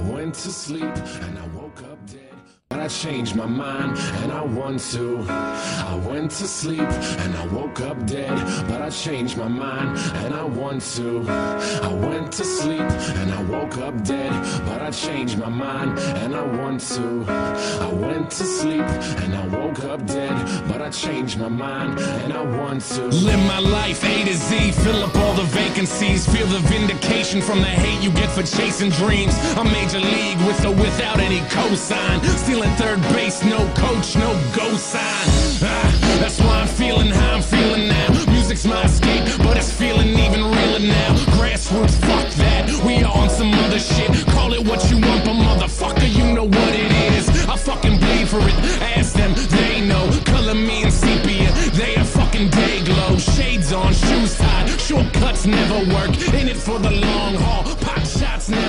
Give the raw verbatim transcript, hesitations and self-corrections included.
went to sleep and I woke up dead. But I changed my mind and I want to. I went to sleep and I woke up dead. But I changed my mind and I want to. I went to sleep and I woke up dead. But I changed my mind and I want to. I went to sleep and I woke up dead. But I changed my mind and I want to. Live my life A to Z, fill up all the vacancies. Feel the vindication from the hate you get for chasing dreams. I'm major league with or without any cosign. Stealing third base, no coach, no go sign. Ah, that's why I'm feeling how I'm feeling now. Music's my escape, but it's feeling even realer now. Grassroots, fuck that, we on some other shit. Call it what you want, but motherfucker, you know what it is. I fucking bleed for it, ask them, they know. Color me in sepia, they a fucking day glow. Shades on, shoes tied, shortcuts never work. In it for the long haul, pot shots never